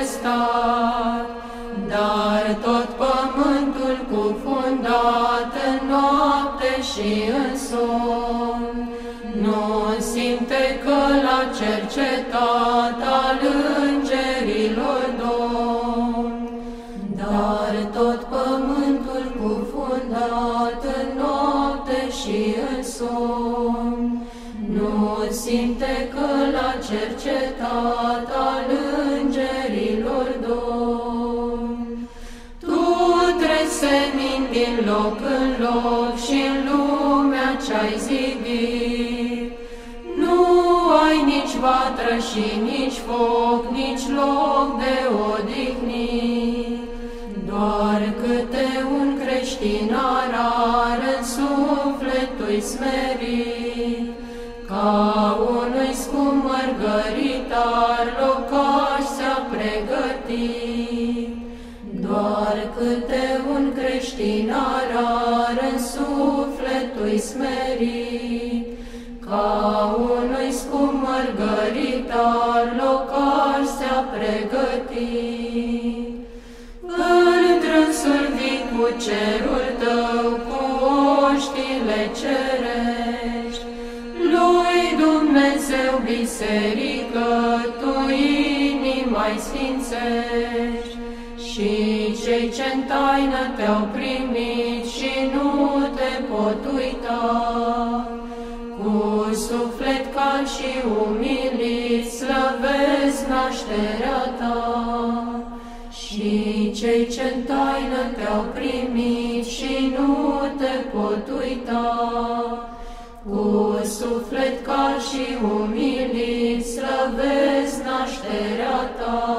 stat, dar tot pământul cufundat în noapte și în somn, nu simte că l-a cercetat al îngerilor domn. Dar tot pământul cufundat în noapte și în somn, nu simte că l-a cercetat al îngerilor domn. Tu tresenind din loc în loc și în lumea ce-ai zidit, nu ai nici vatră și nici foc, nici loc de odihnit. Doar câte un creștin are în sufletul smerit, ca unui scump mărgăritar locaș s-a pregătit. Doar câte un creștin are în sufletul smerit, ca unui scump mărgăritar locaș s-a pregătit. Întrânsul vii cu cerul tău, cu oștile cerești, lui Dumnezeu biserică tu inima-i sfințești. Și cei ce-n taină te-au primit și nu te pot uita, cu suflet cald și umilit slăvesc nașterea ta. Și cei ce-n taină te-au primit și nu te pot uita, cu suflet cald și umilit slăvesc nașterea ta.